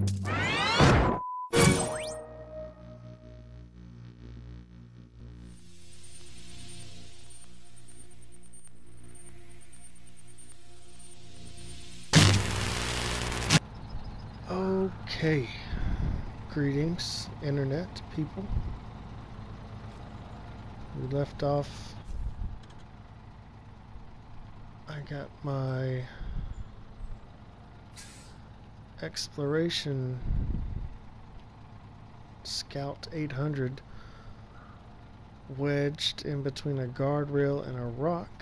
Okay, greetings, internet people. We left off. I got my exploration Scout 800 wedged in between a guardrail and a rock.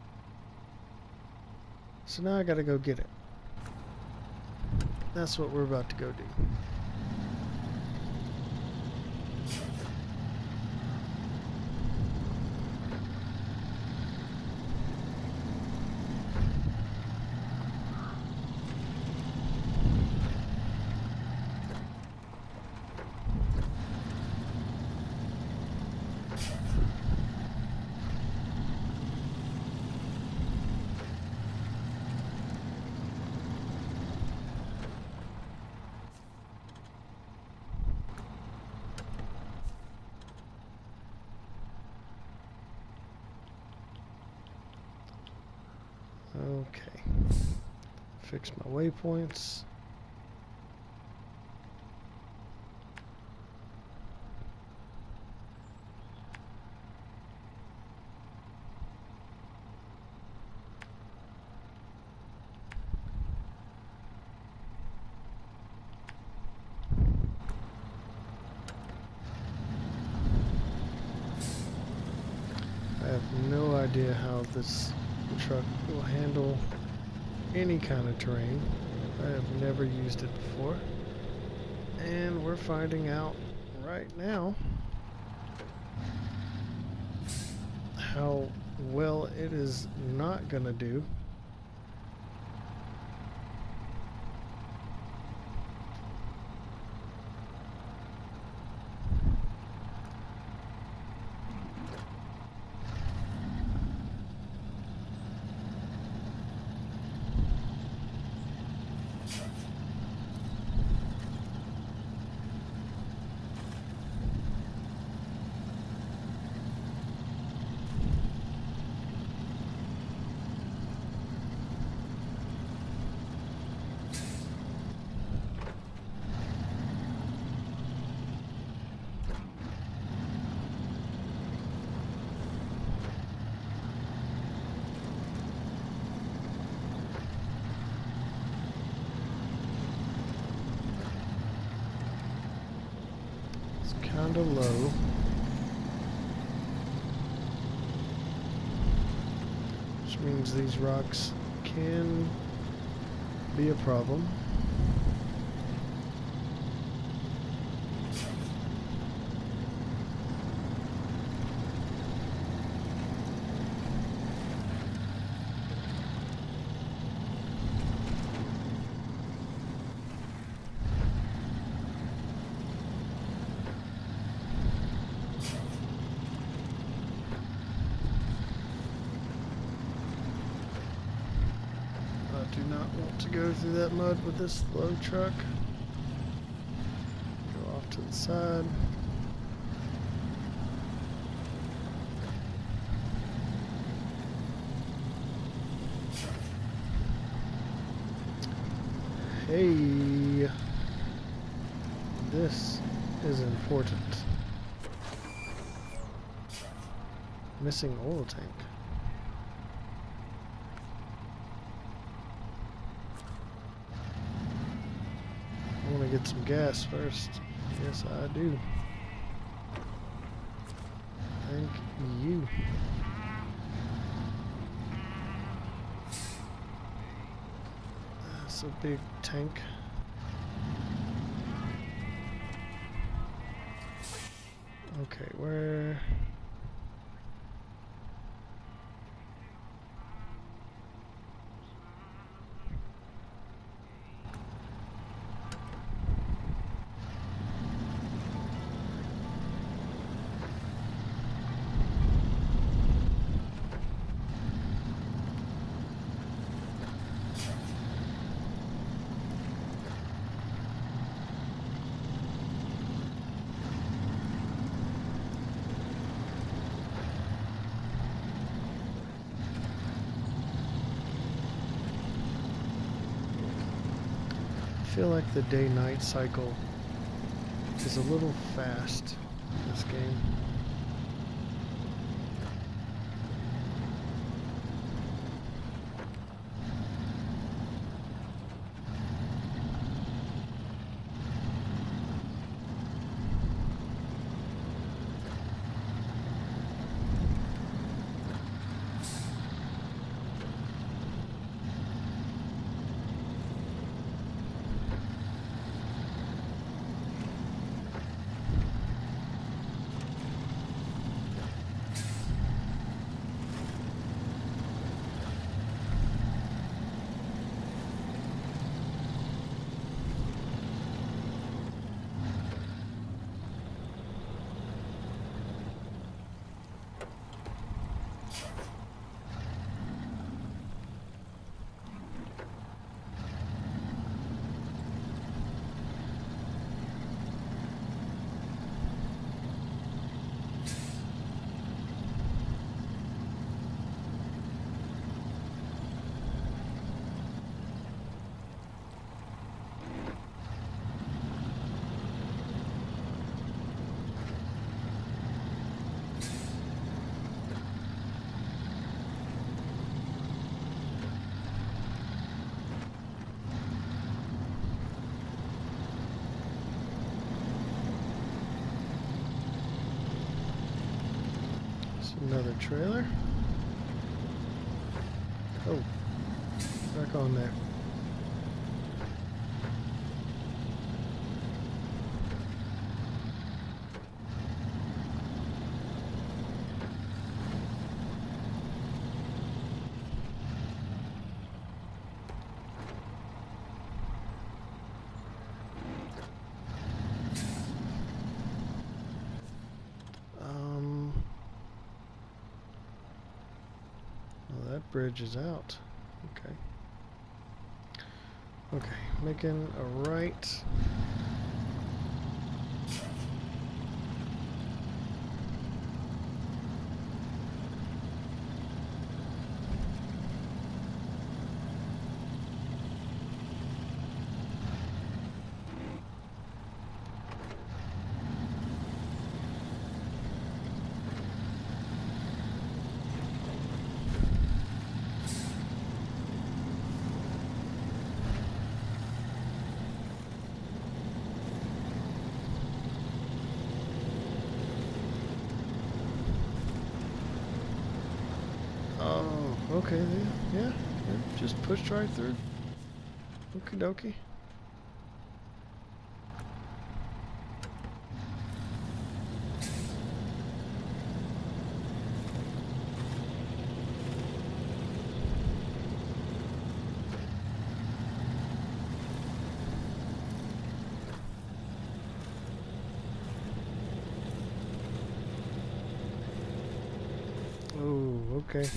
So now I gotta go get it. That's what we're about to go do. Okay. Fix my waypoints. I have no idea how this truck will handle any kind of terrain. I have never used it before, and we're finding out right now how well it is not gonna do. Kinda low. Which means these rocks can be a problem. Do not want to go through that mud with this low truck. Go off to the side. Hey, this is important. Missing oil tank. I want to get some gas first. Yes, I do. Thank you. That's a big tank. Okay, where... feel like the day-night cycle is a little fast in this game. Another trailer. Oh, back on there. That bridge is out. Okay. Okay, making a right. Oh, okay, yeah, just pushed right through. Okie dokie. Oh, okay.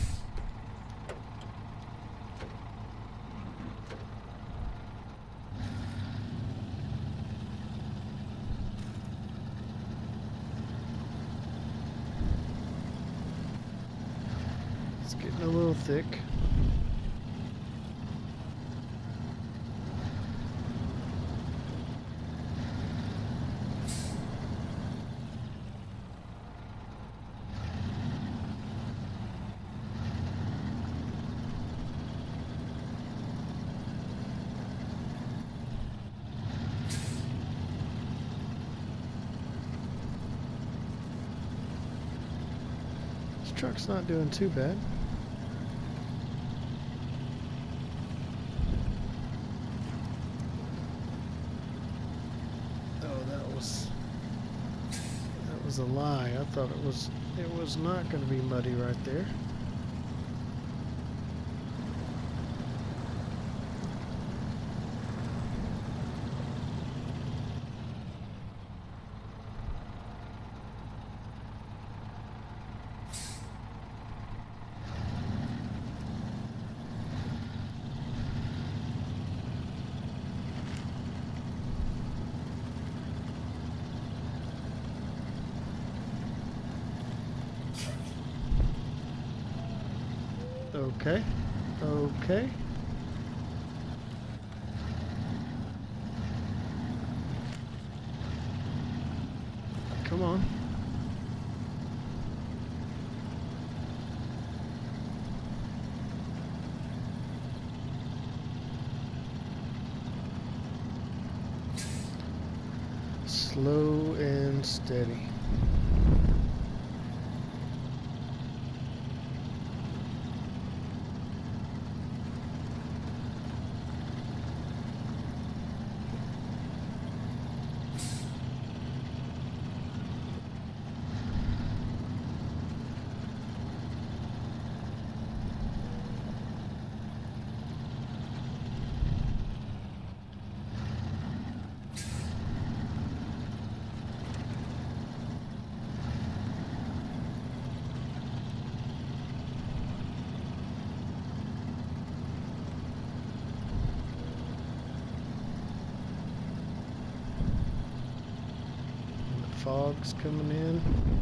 It's getting a little thick. This truck's not doing too bad. That was a lie. I thought it was not going to be muddy right there. Okay. Okay. Come on. Slow and steady. Fog's coming in.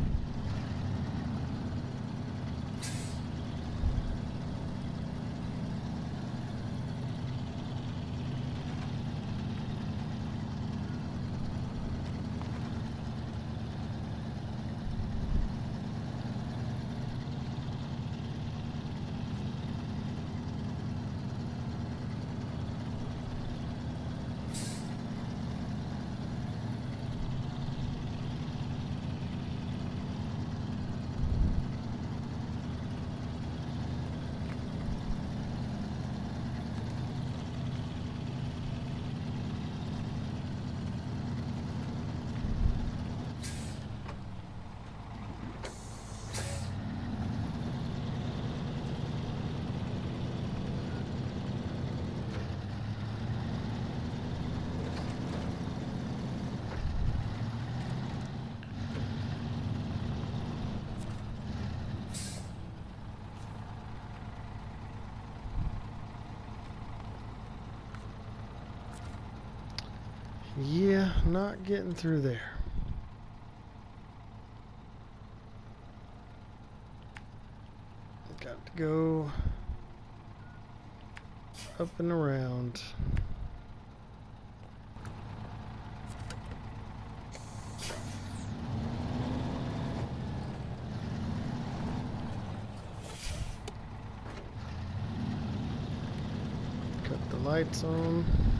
Yeah, not getting through there. Got to go up and around. Cut the lights on.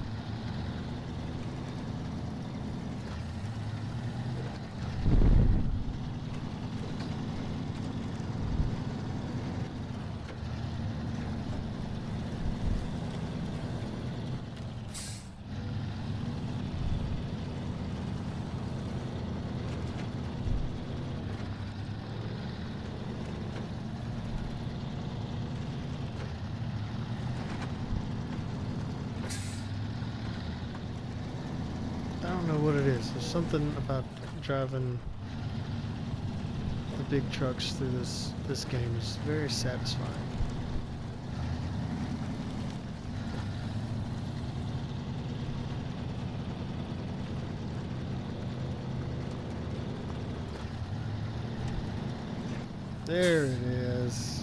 I don't know what it is. There's something about driving the big trucks through this game is very satisfying. There it is.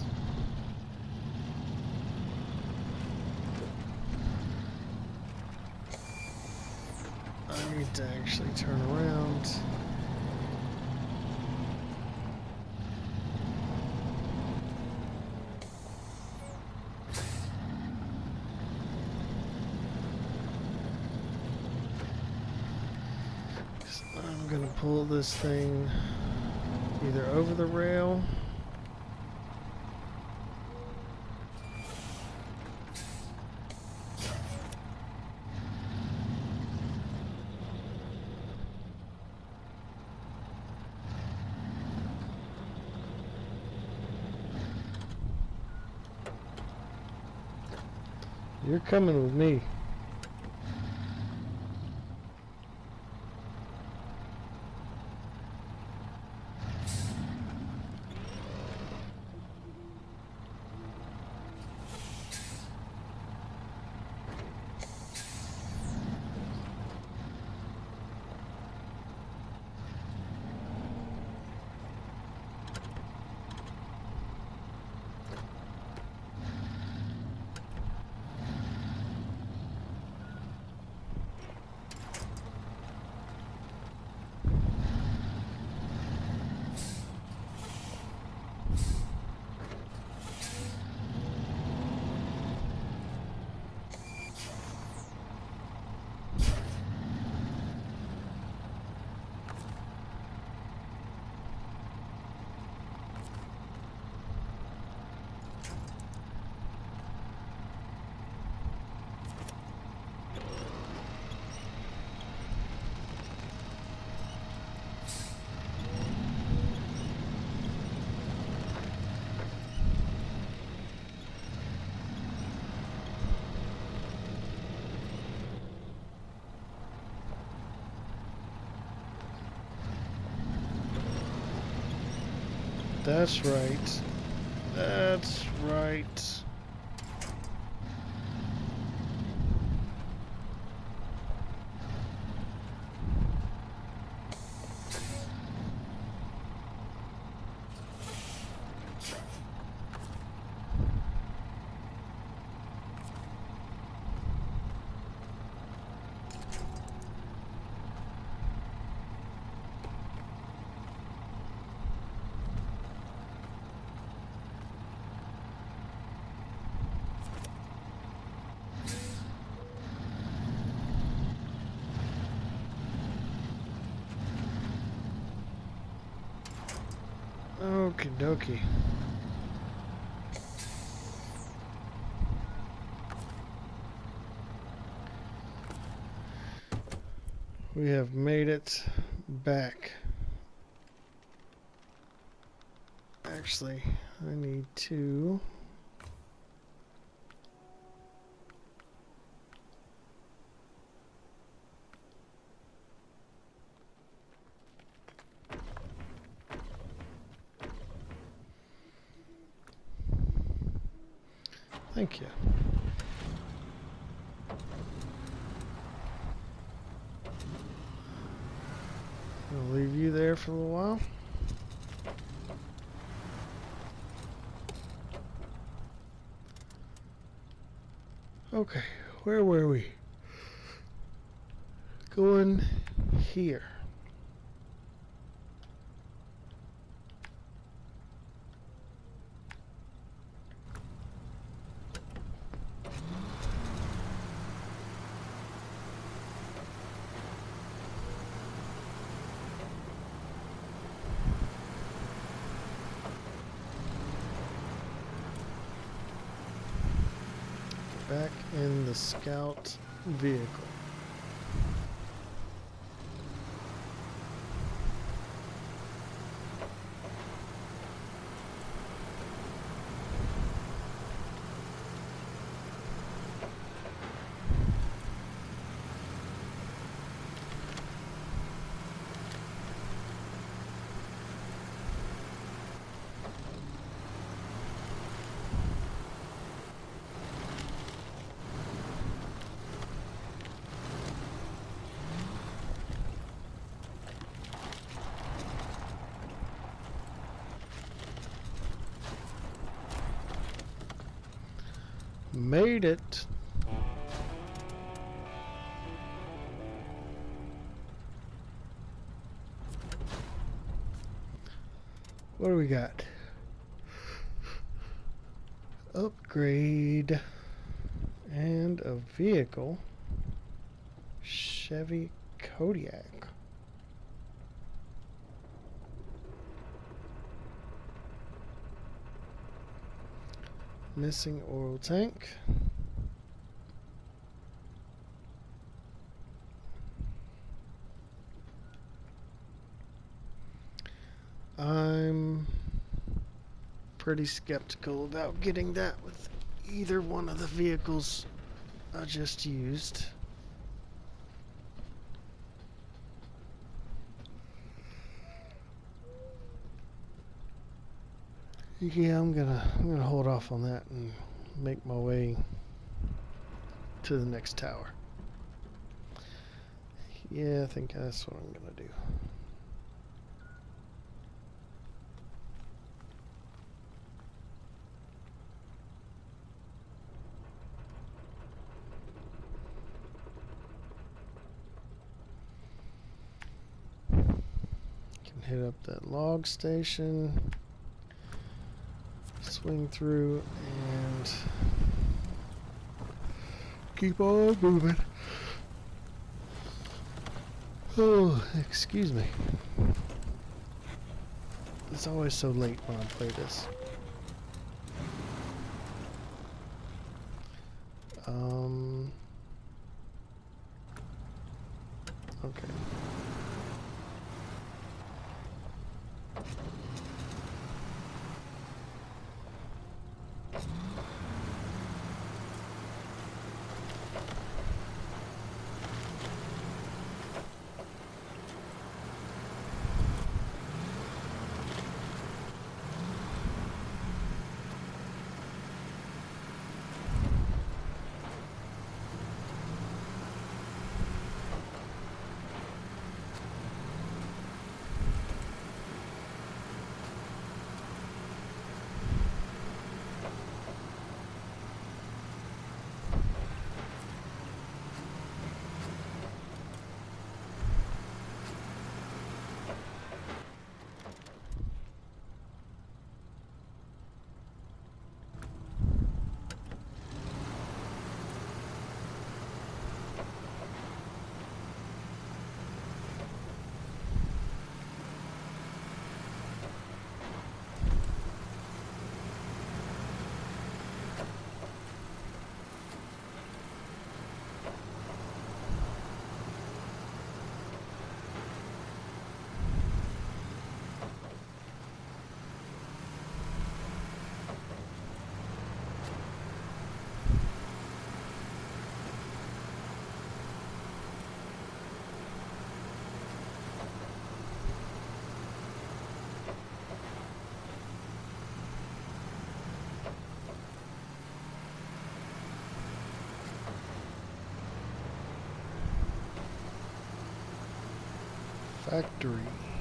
I need to actually turn around. So I'm gonna pull this thing either over the rail . You're coming with me. That's right. That's right. Okie dokie. We have made it back. Actually, I need to... Thank you. I'll leave you there for a little while. Okay, where were we? Going here. Back in the scout vehicle. Made it. What do we got? Upgrade and a vehicle. Chevy Kodiak. Missing oil tank. I'm pretty skeptical about getting that with either one of the vehicles I just used. Yeah, I'm gonna hold off on that and make my way to the next tower. Yeah, I think that's what I'm gonna do. Can hit up that log station. Swing through and keep on moving. Oh, excuse me. It's always so late when I play this. Okay. factory.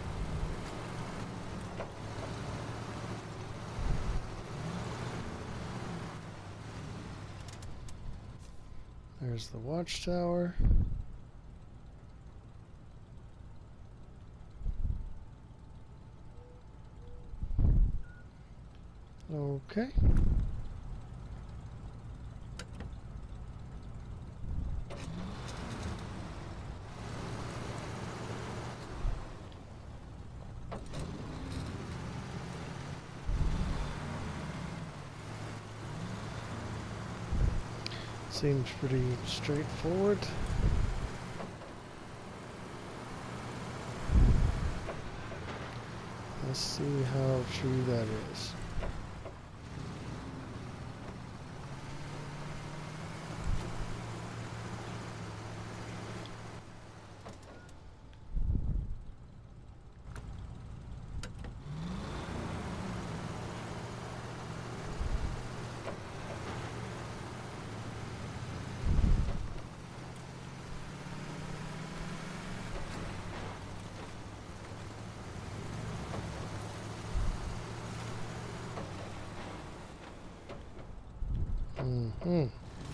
There's the watchtower. Okay. Seems pretty straightforward. Let's see how true that is. Mm-hmm.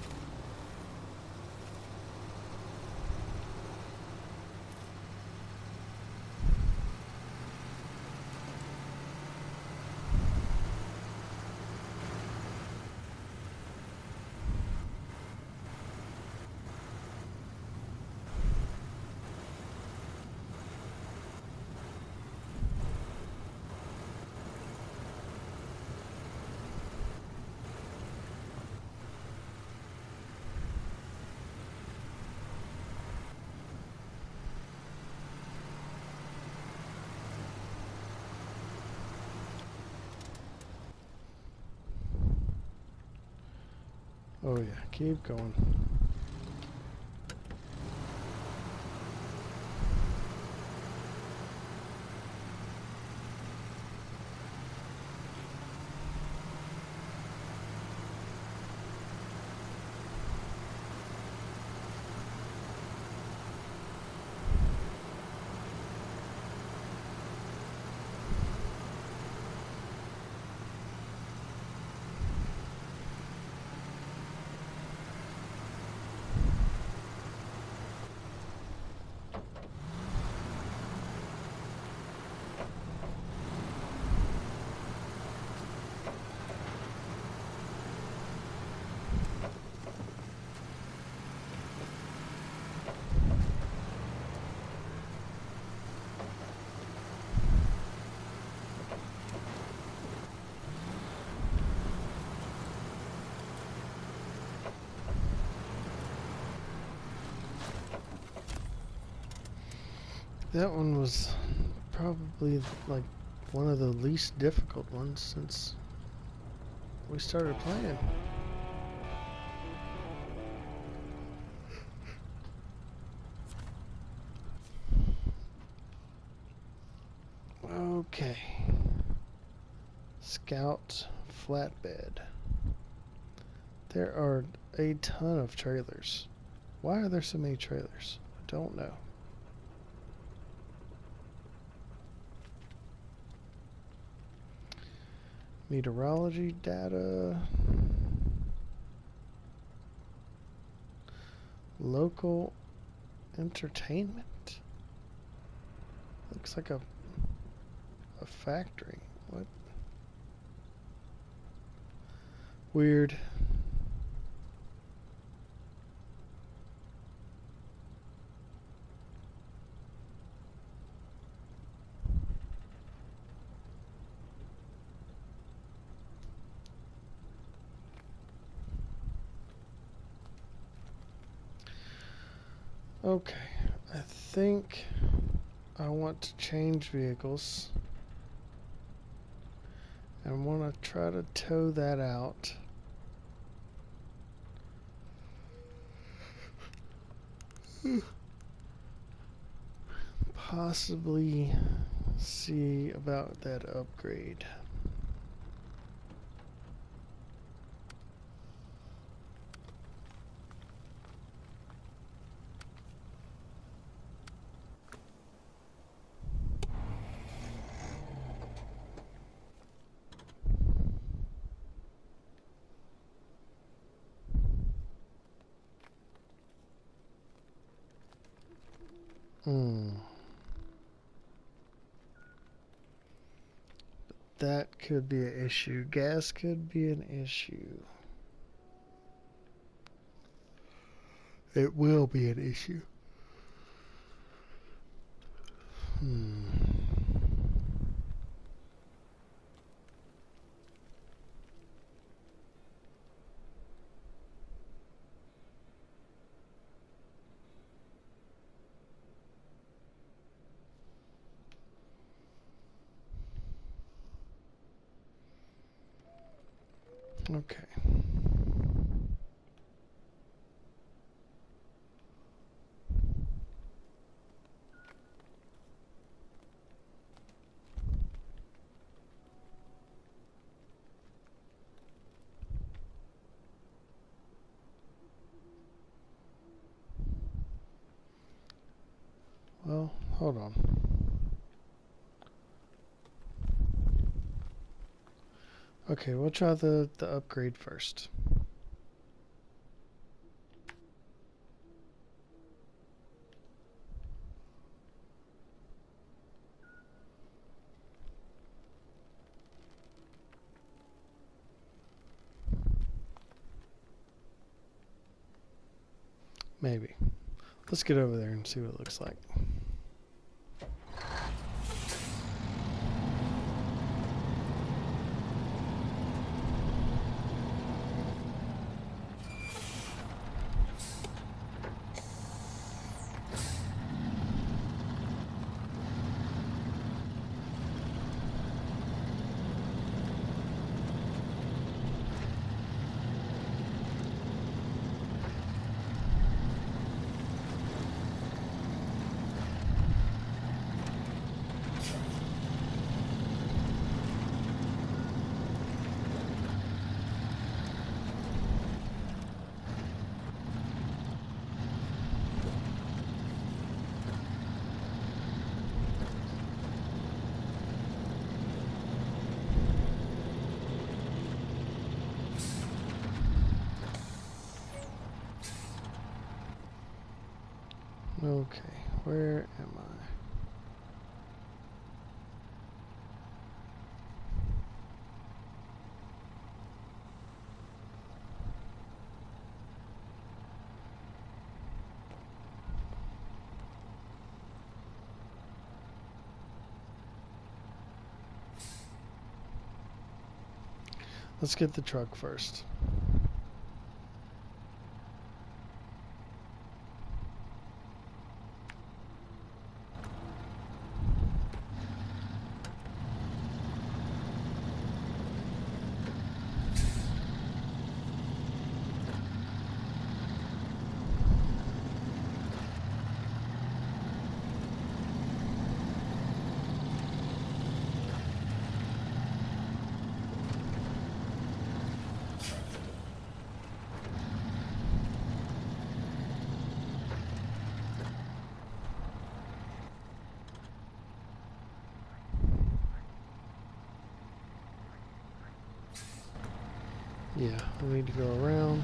Oh yeah, keep going. That one was probably like one of the least difficult ones since we started playing. Okay. Scout flatbed. There are a ton of trailers. Why are there so many trailers? I don't know. Meteorology data. Local entertainment. Looks like a factory. What? Weird. Okay, I think I want to change vehicles. And I want to try to tow that out. Possibly see about that upgrade. that could be an issue. Gas could be an issue. It will be an issue. Okay. Well, hold on. Okay, we'll try the upgrade first. Maybe. Let's get over there and see what it looks like. Okay, where am I? Let's get the truck first. Yeah, we need to go around.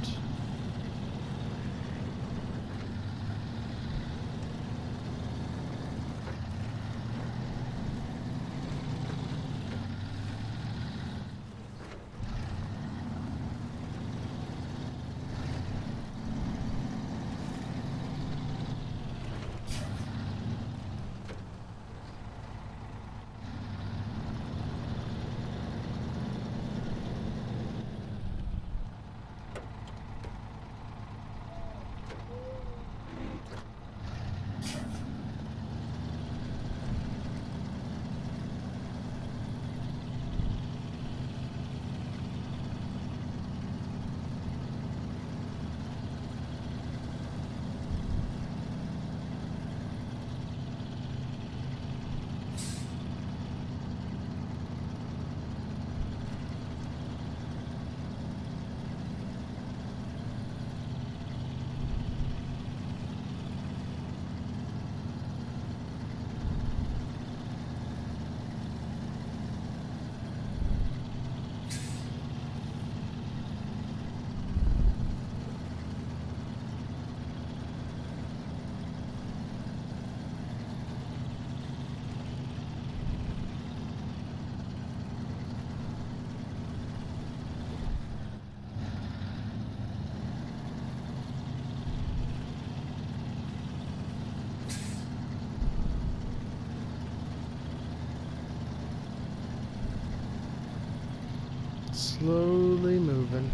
slowly moving.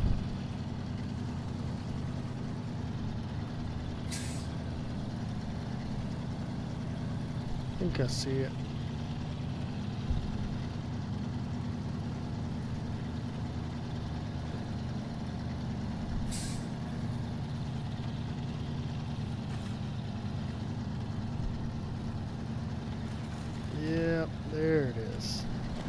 I think I see it. Yep, there it is.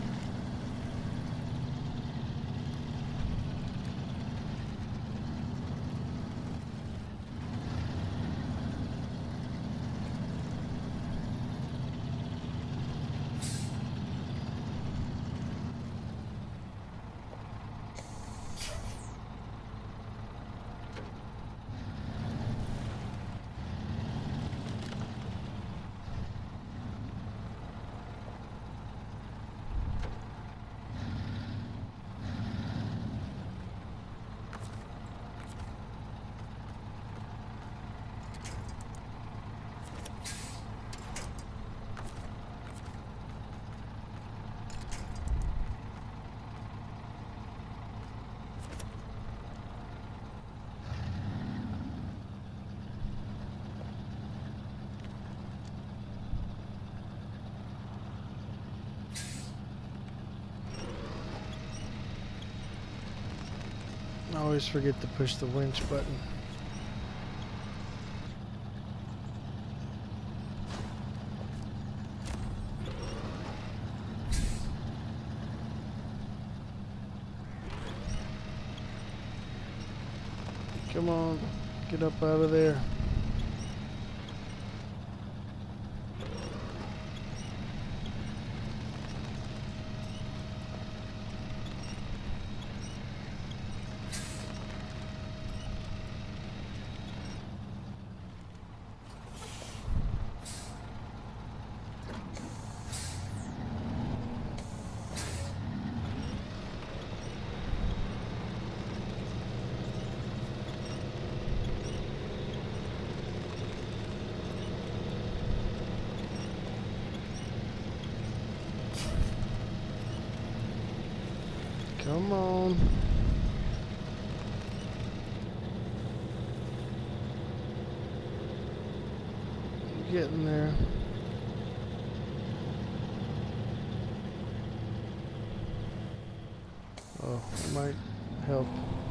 I always forget to push the winch button. Come on, get up out of there. Come on. Getting there. Oh, it might help.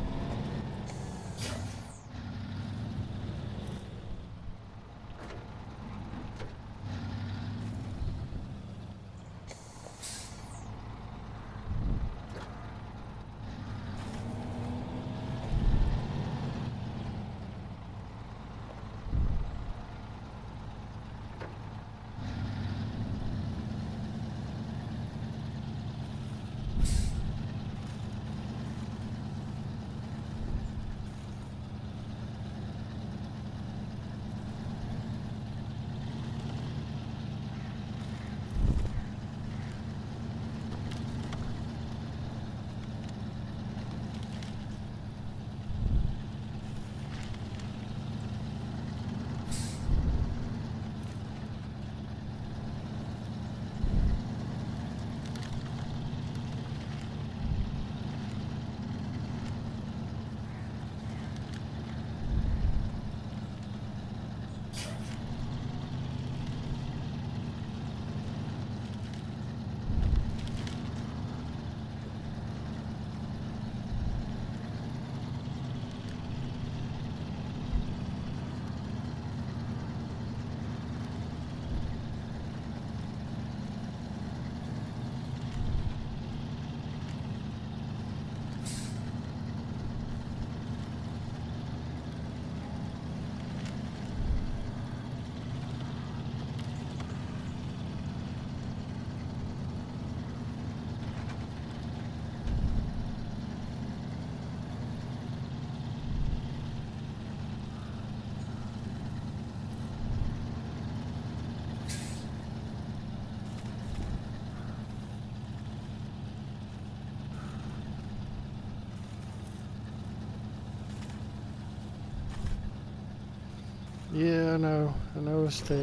Yeah, I know. I know it's thick.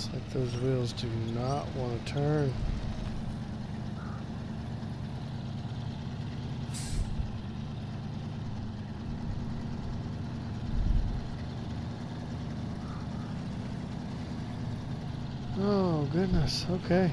It's like those wheels do not want to turn. Oh goodness, okay.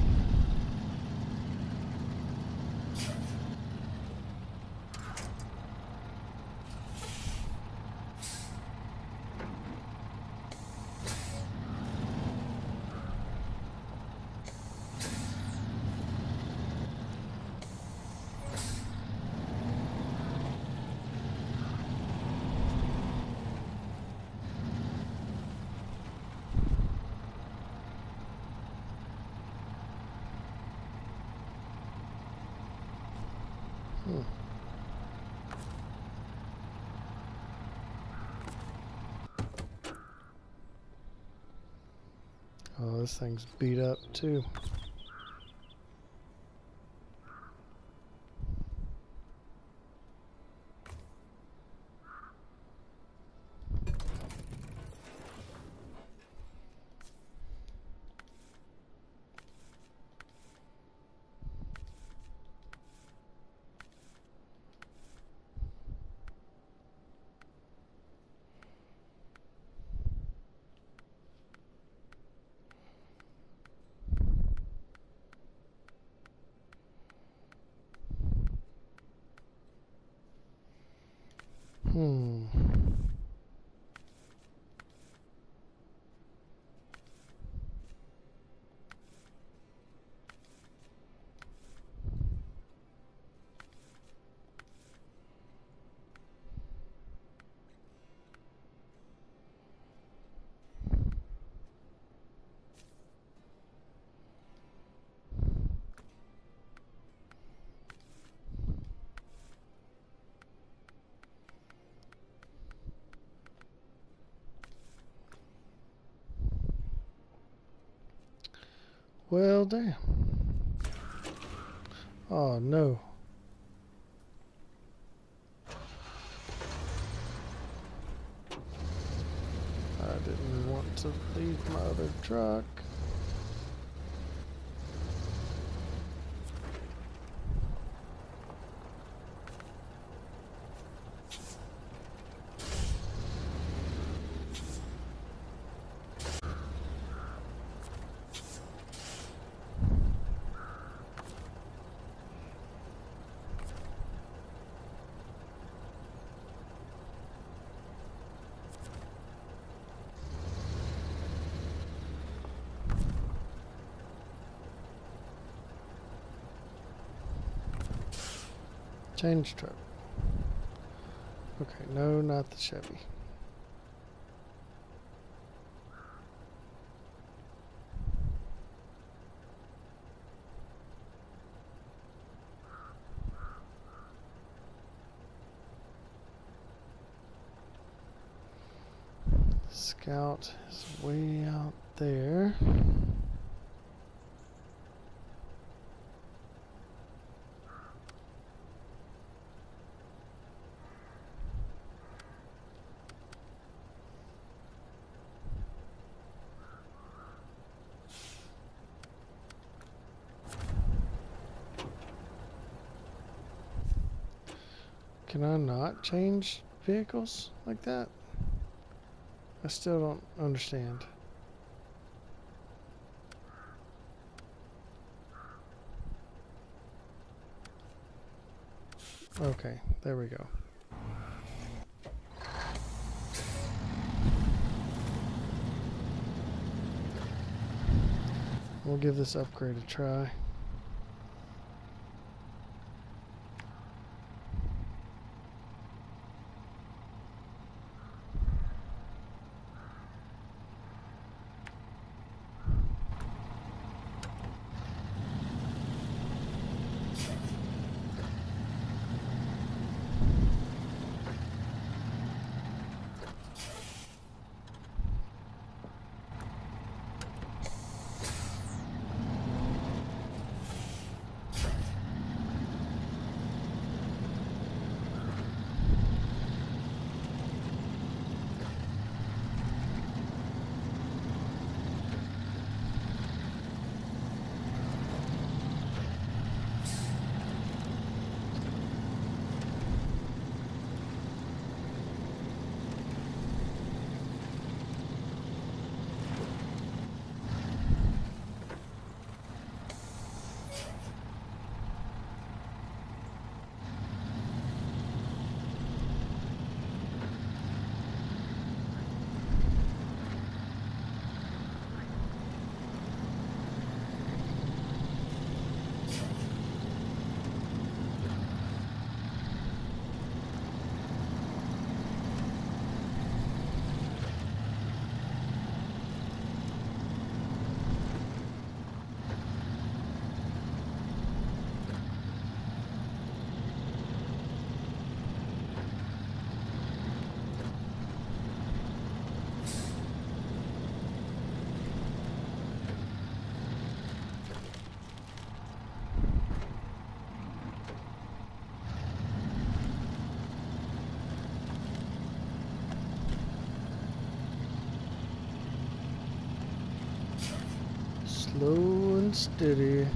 Oh, this thing's beat up too. Well, damn. Oh, no. I didn't want to leave my other truck. Change truck. Okay, no, not the Chevy. Scout is way out there. Can I not change vehicles like that? I still don't understand. Okay, there we go. We'll give this upgrade a try. steady.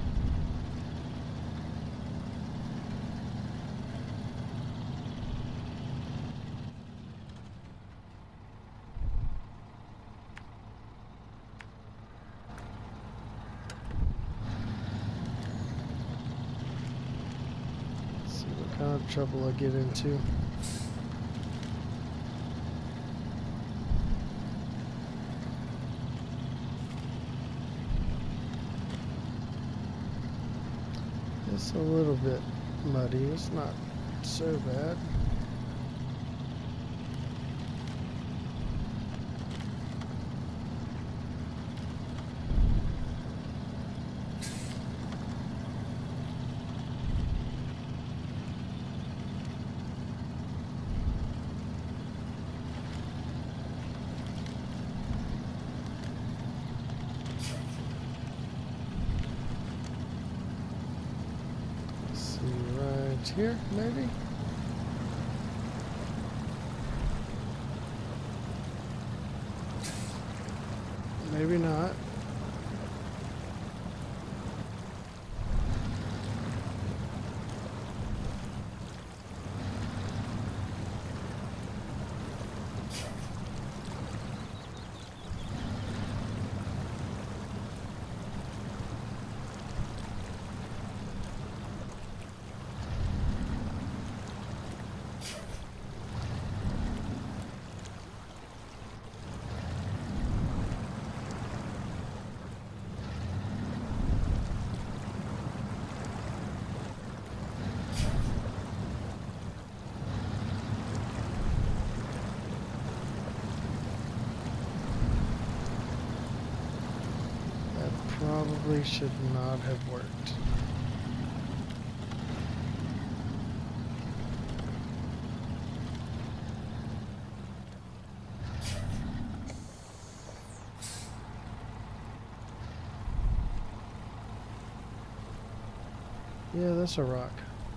See what kind of trouble I get into. It's a little bit muddy. It's not so bad. Here, maybe? Maybe not. Probably should not have worked. Yeah, that's a rock.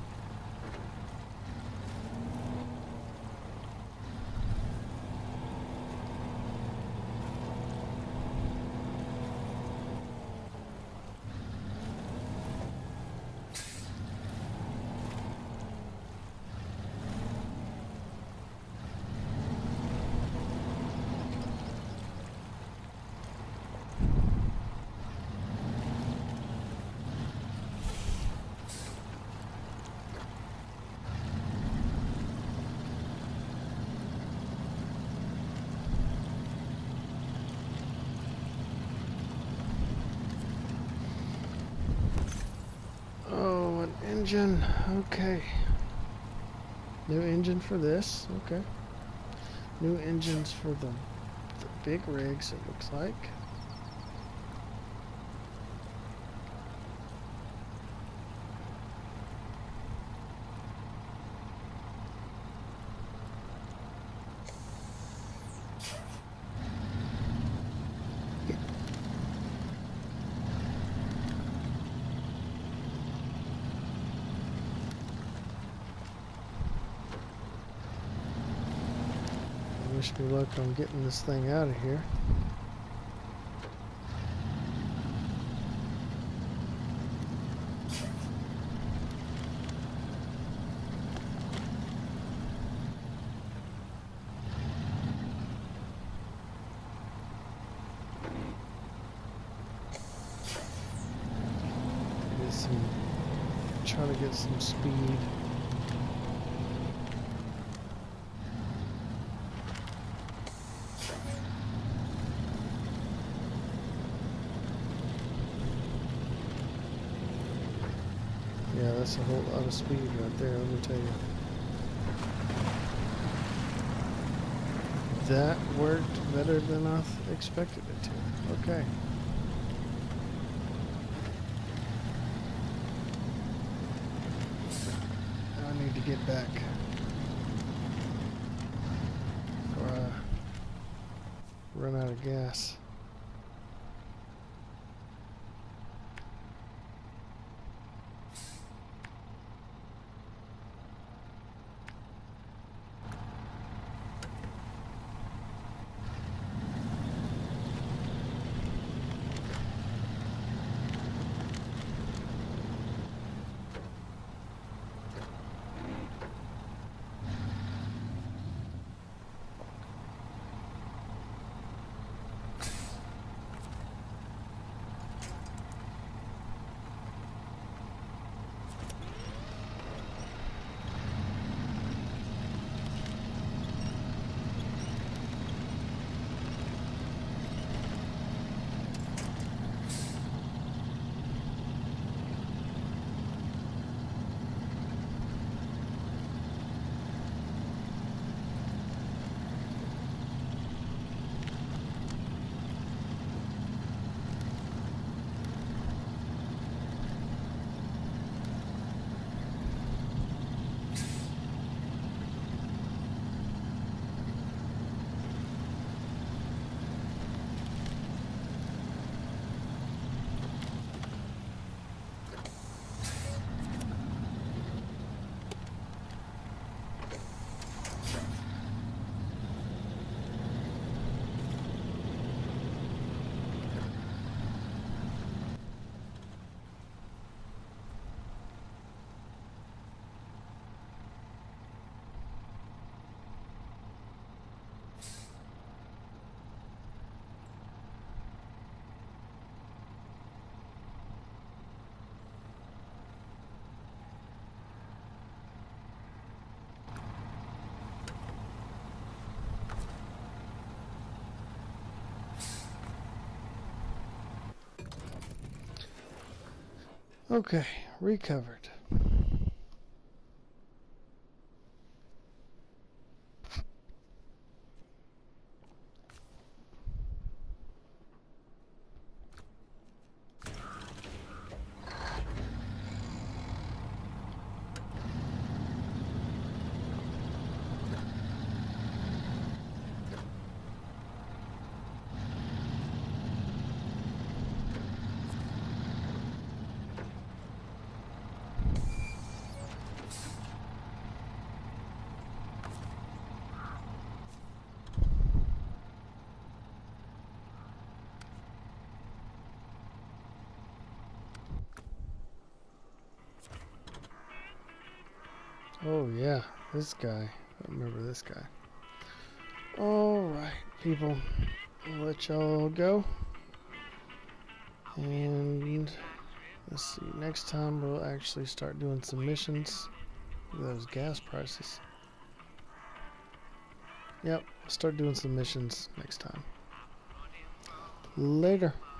Engine, okay. New engine for this, okay. New engines for the big rigs, it looks like. Wish me luck on getting this thing out of here. Try to get some speed. Yeah, that's a whole lot of speed right there, let me tell you. That worked better than I expected it to. Okay. I need to get back. Or run out of gas. Okay, recovered. Oh yeah, this guy. I remember this guy. Alright, people. I'll let y'all go. And let's see, next time we'll actually start doing some missions. Look at those gas prices. Yep, start doing some missions next time. Later.